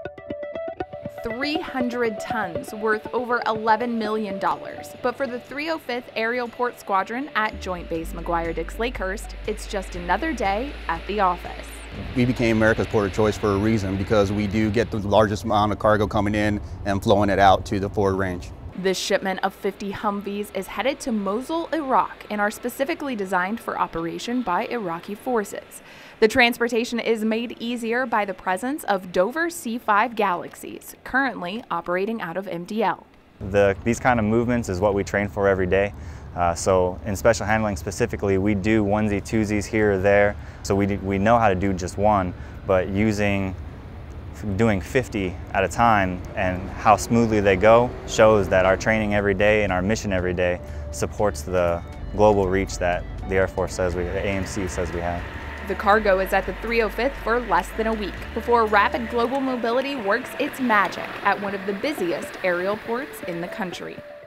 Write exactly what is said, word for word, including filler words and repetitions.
three hundred tons worth over eleven million dollars. But for the three oh fifth Aerial Port Squadron at Joint Base McGuire-Dix Lakehurst, it's just another day at the office. We became America's port of choice for a reason, because we do get the largest amount of cargo coming in and flowing it out to the Ford Range. This shipment of fifty Humvees is headed to Mosul, Iraq, and are specifically designed for operation by Iraqi forces. The transportation is made easier by the presence of Dover C five Galaxies, currently operating out of M D L. The, these kind of movements is what we train for every day. Uh, so in special handling specifically, we do onesie twosies here or there. So we, we know how to do just one, but using doing fifty at a time and how smoothly they go shows that our training every day and our mission every day supports the global reach that the Air Force says we, A M C says we have. The cargo is at the three oh fifth for less than a week before Rapid Global Mobility works its magic at one of the busiest aerial ports in the country.